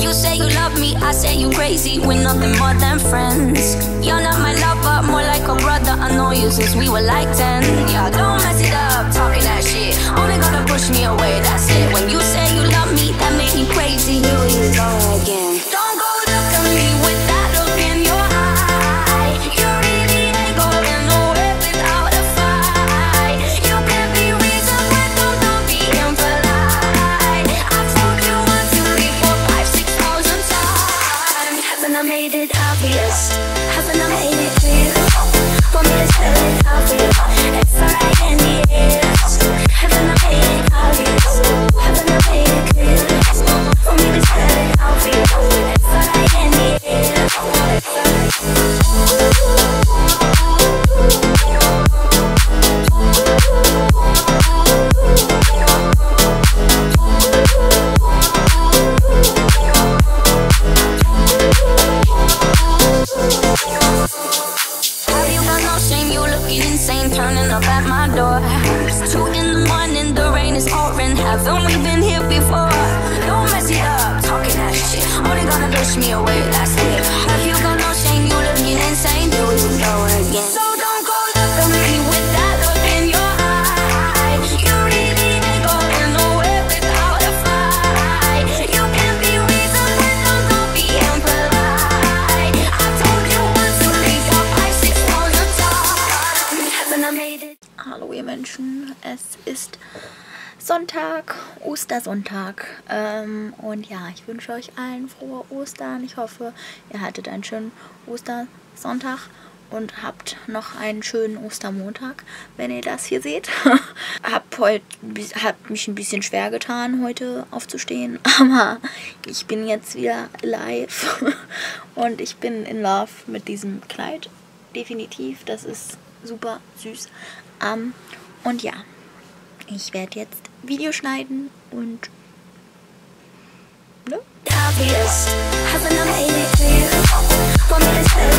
you say you love me, I say you crazy. We're nothing more than friends. You're not my lover, more like a brother. I know you since we were like 10. Yeah, don't mess it up, talking that shit. Only gonna push me away, that's it. When you say you love me, that made me crazy. Here we go again. Don't go look at me with that look in your eye. You really ain't going nowhere without a fight. You can't be reasoned with them, don't be impolite. I told you 1, 2, 3, 4, 5, 6,000 times. Haven't I made it obvious? Haven't I made it clear? For me to spell it out for you. F-I-N-E-S. Haven't I made it obvious? Haven't I made it clear? For me to spell it out for you. F-I-N-E-S. Have you got no shame? You looking insane, turning up at my door. 2 in the morning, the rain is pouring. Haven't we been here before? Don't mess it up, talking that shit. Only gonna push me away, that's it. Have you got no shame? You looking insane, here we go again. So don't go look at me with that look in your eye. You really ain't going nowhere without a fight. You can't be reasoned with them, don't be impolite. I told you 1, 2, 3, 4, 5, 6,000 times. Haven't I made it? Hallo ihr Menschen, es ist Sonntag, Ostersonntag und ja, ich wünsche euch allen frohe Ostern. Ich hoffe, ihr hattet einen schönen Ostersonntag und habt noch einen schönen Ostermontag, wenn ihr das hier seht. Hab mich ein bisschen schwer getan, heute aufzustehen, aber ich bin jetzt wieder live und ich bin in love mit diesem Kleid, definitiv, das ist super süß. Und ja, ich werde jetzt Video schneiden und ne? Obvious, haven't I made it clear? For me to spell